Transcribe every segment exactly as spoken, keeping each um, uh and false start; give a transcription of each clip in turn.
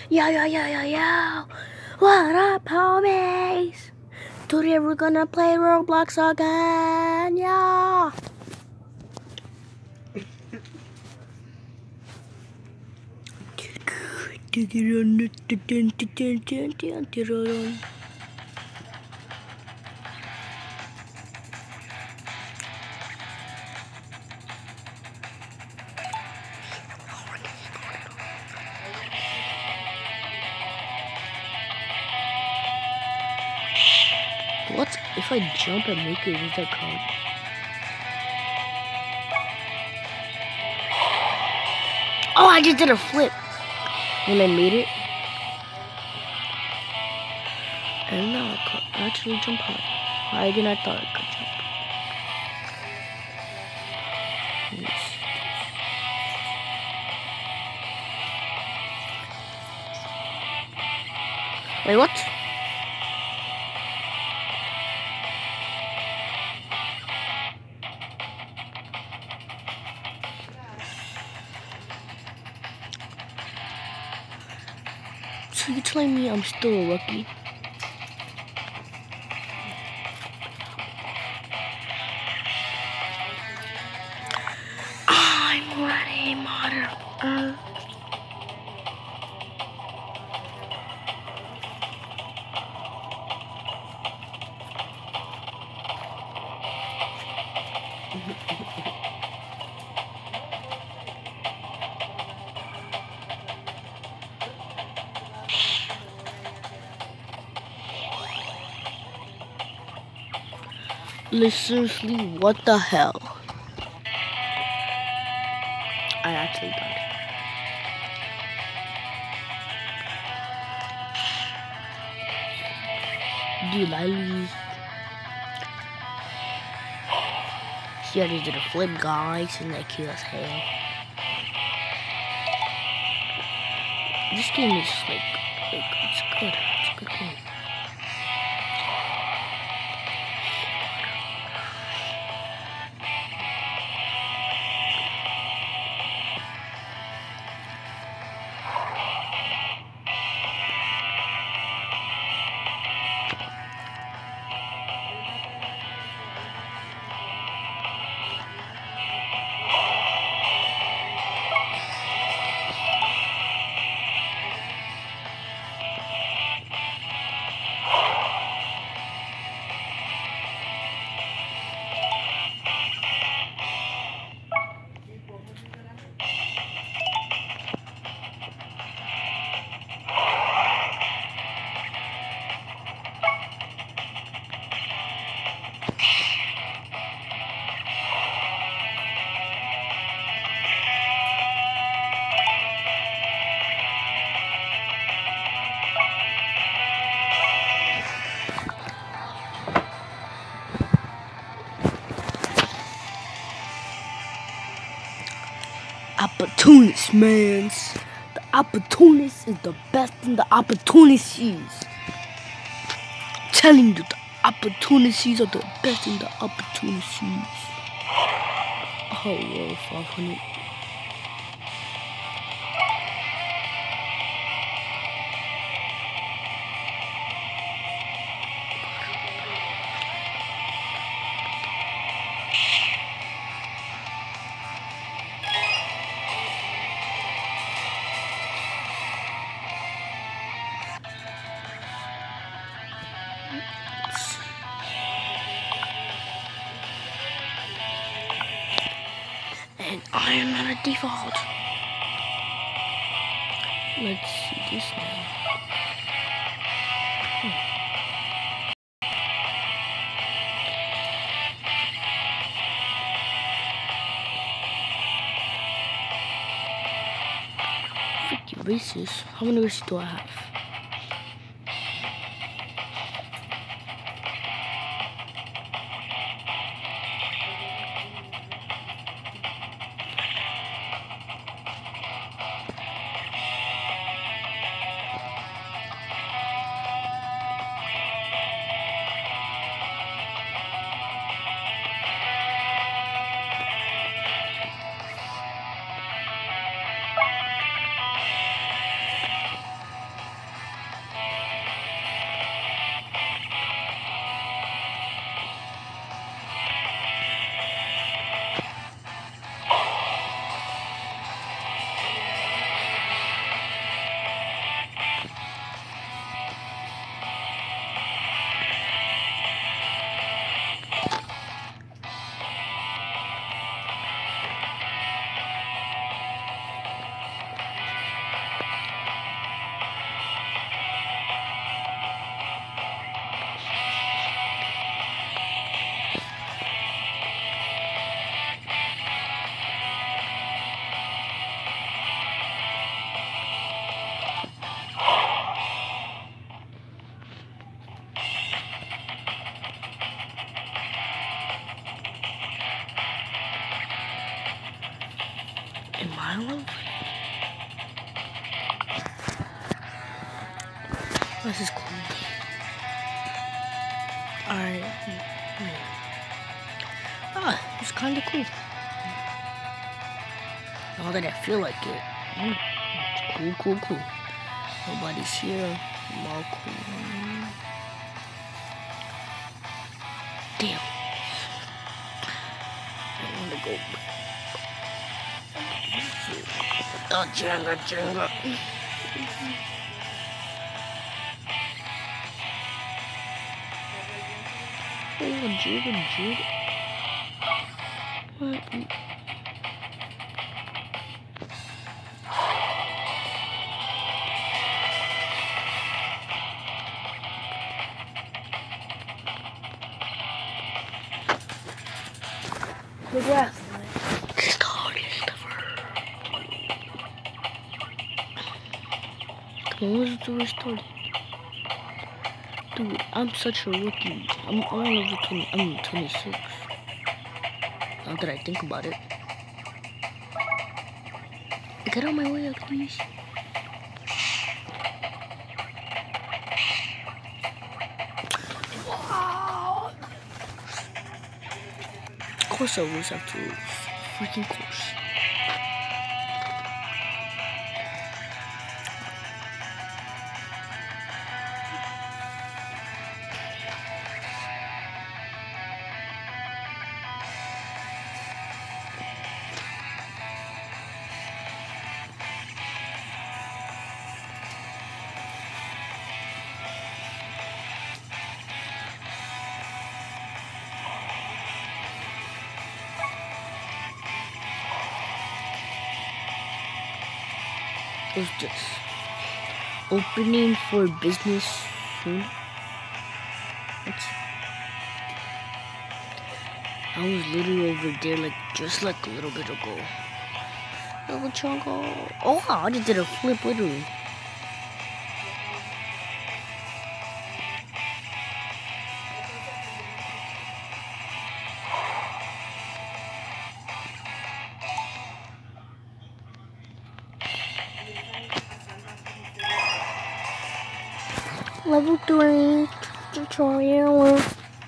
Yo, yo, yo, yo, yo. What up, homies? Today we're gonna play Roblox again, yeah. What if I jump and make it? Does that count? Oh, I just did a flip when I made it. And now I could actually jump high. Higher than I thought I could jump. Wait, what? So you're telling me I'm still a rookie? I'm ready, Mother Earth. Like, seriously, what the hell? I actually died. Dude, I lose. See, I just did a flip, guys, and that kills hell. This game is like, like it's good. It's a good game. Opportunist, mans. The opportunist is the best in the opportunities. I'm telling you, the opportunities are the best in the opportunities. Oh, whoa, five hundred. And I am not a default. Let's see this now. Hmm. Freaking races. How many races do I have? This is cool. Alright. Ah, it's kinda cool. Now that I feel like it. Mm, it's cool, cool, cool. Nobody's here. I'm all cool. Damn. I wanna go. Oh, Jenga, Jenga. Oh, Jenga, Jenga. What? The grass. It's the hardest ever. Come on, let's do restart. Dude, I'm such a rookie. I'm all over twenty. I'm twenty-six. Now that I think about it. Get out of my way, please. Wow. Of course I lose after freaking course. What's this? Opening for business soon? What's... I was literally over there like just like a little bit ago. Little chungo. Oh, I just did a flip literally. Level three tutorial.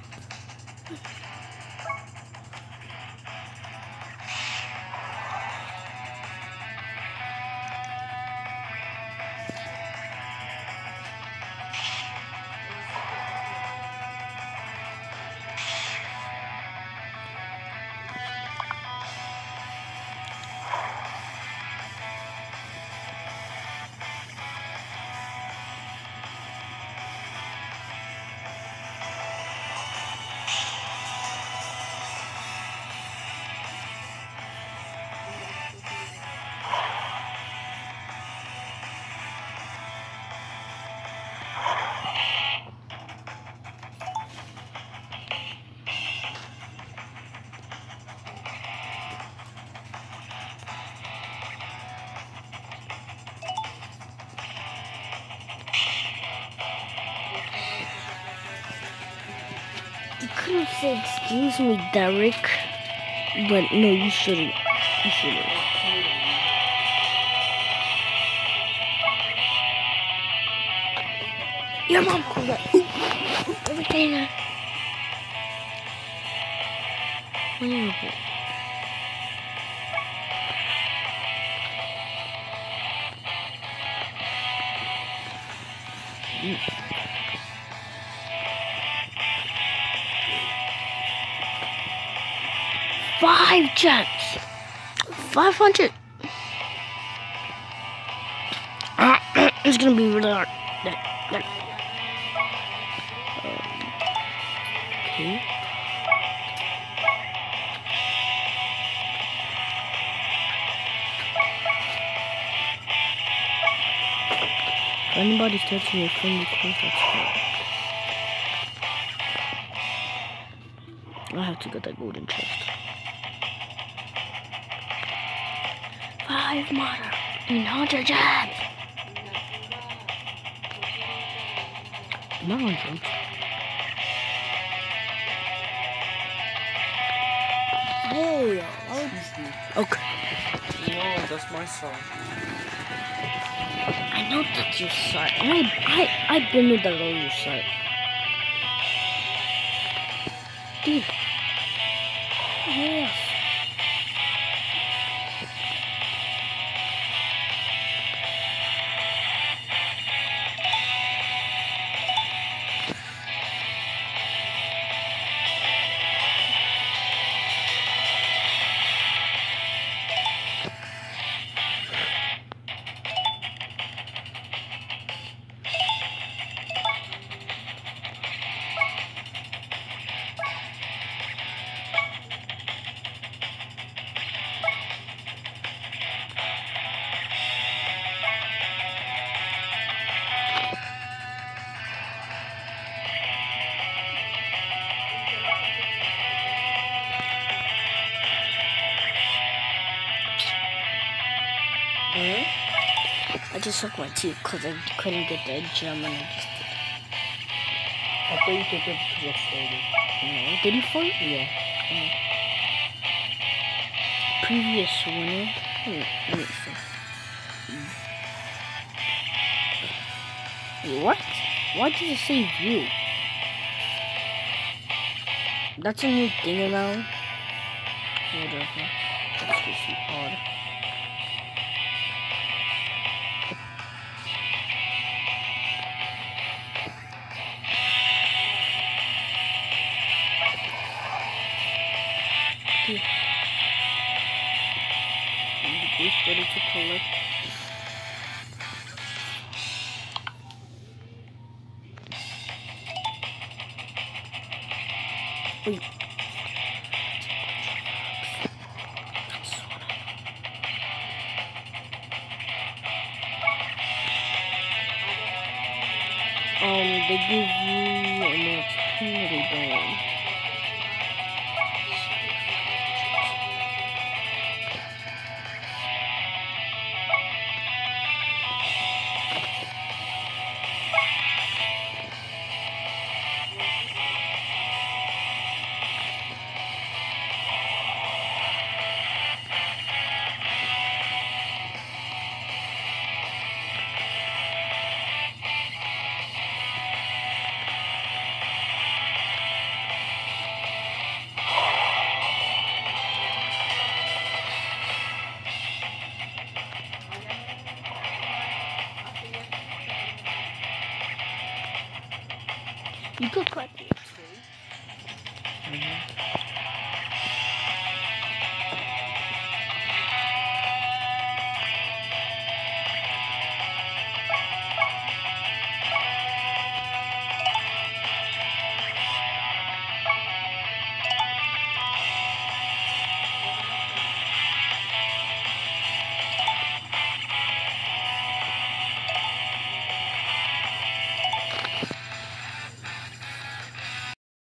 You could have said, excuse me, Derek. But no, you shouldn't. You shouldn't. Your mom called that. Ooh, ooh, everything. Wonderful. Mm. Five jets. Five hundred. It's gonna be really hard. Okay. If anybody's touching your friendly course, that's fine. I have to get that golden chest. Five modern and hundred jabs. Not hundred. Hey, okay. No, that's my side. I know that's your side. I I I been with that on your side. Dude. Yes. Hmm? I just sucked my teeth because I couldn't get the gem and I just I thought you took it because I started. no. Did you fight? Yeah. Previous winner. Wait, let me see. Wait, what? Why does it say view? That's a new thing now. Whatever. That's just odd. Okay. And the goose ready to collect. Wait. Um, they give you an opportunity down. You could collect the X-ray. Mm-hmm.